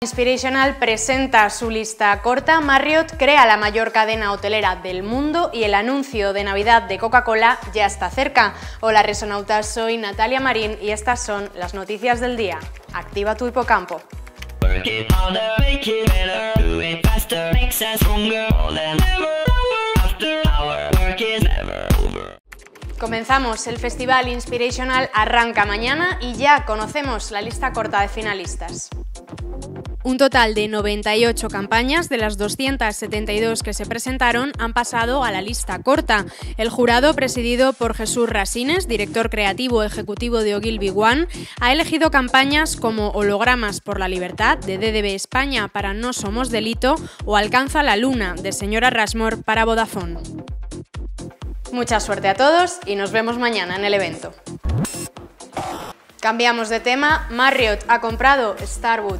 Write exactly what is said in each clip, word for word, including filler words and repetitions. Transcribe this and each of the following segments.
Inspirational presenta su lista corta, Marriott crea la mayor cadena hotelera del mundo y el anuncio de Navidad de Coca-Cola ya está cerca. Hola resonautas, soy Natalia Marín y estas son las noticias del día. Activa tu hipocampo. Comenzamos, el festival Inspirational arranca mañana y ya conocemos la lista corta de finalistas. Un total de noventa y ocho campañas de las doscientas setenta y dos que se presentaron han pasado a la lista corta. El jurado, presidido por Jesús Rasines, director creativo ejecutivo de Ogilvy One, ha elegido campañas como Hologramas por la Libertad, de D D B España para No Somos Delito, o Alcanza la Luna, de Señora Rushmore para Vodafone. Mucha suerte a todos y nos vemos mañana en el evento. Cambiamos de tema, Marriott ha comprado Starwood.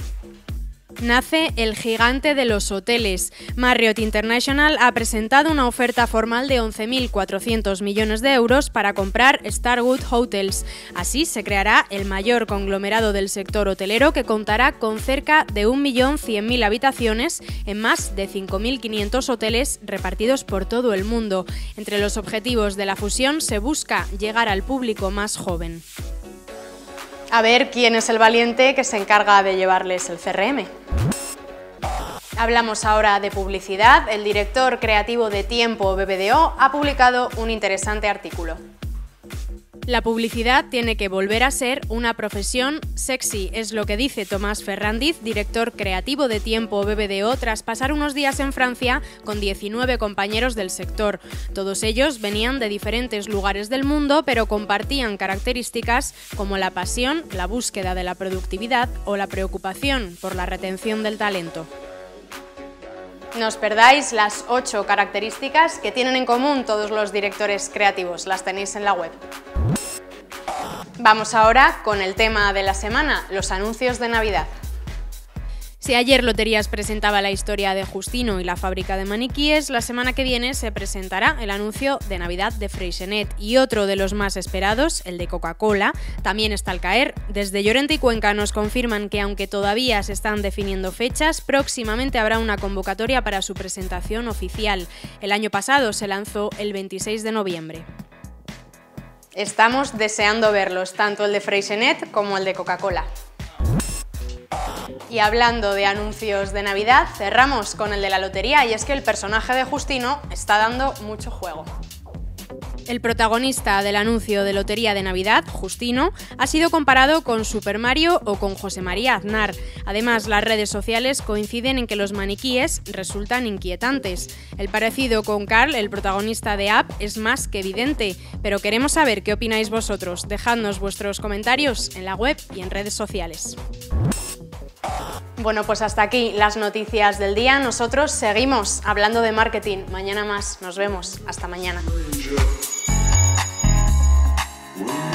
Nace el gigante de los hoteles. Marriott International ha presentado una oferta formal de once mil cuatrocientos millones de euros para comprar Starwood Hotels. Así se creará el mayor conglomerado del sector hotelero, que contará con cerca de un millón cien mil habitaciones en más de cinco mil quinientos hoteles repartidos por todo el mundo. Entre los objetivos de la fusión se busca llegar al público más joven. A ver quién es el valiente que se encarga de llevarles el C R M. Hablamos ahora de publicidad. El director creativo de Tiempo B B D O ha publicado un interesante artículo. La publicidad tiene que volver a ser una profesión sexy, es lo que dice Tomás Ferrandiz, director creativo de Tiempo B B D O, tras pasar unos días en Francia con diecinueve compañeros del sector. Todos ellos venían de diferentes lugares del mundo, pero compartían características como la pasión, la búsqueda de la productividad o la preocupación por la retención del talento. No os perdáis las ocho características que tienen en común todos los directores creativos, las tenéis en la web. Vamos ahora con el tema de la semana, los anuncios de Navidad. Si ayer Loterías presentaba la historia de Justino y la fábrica de maniquíes, la semana que viene se presentará el anuncio de Navidad de Freixenet y otro de los más esperados, el de Coca-Cola, también está al caer. Desde Llorente y Cuenca nos confirman que, aunque todavía se están definiendo fechas, próximamente habrá una convocatoria para su presentación oficial. El año pasado se lanzó el veintiséis de noviembre. Estamos deseando verlos, tanto el de Freixenet como el de Coca-Cola. Y hablando de anuncios de Navidad, cerramos con el de la lotería, y es que el personaje de Justino está dando mucho juego. El protagonista del anuncio de Lotería de Navidad, Justino, ha sido comparado con Super Mario o con José María Aznar. Además, las redes sociales coinciden en que los maniquíes resultan inquietantes. El parecido con Carl, el protagonista de Up, es más que evidente, pero queremos saber qué opináis vosotros. Dejadnos vuestros comentarios en la web y en redes sociales. Bueno, pues hasta aquí las noticias del día. Nosotros seguimos hablando de marketing. Mañana más. Nos vemos. Hasta mañana.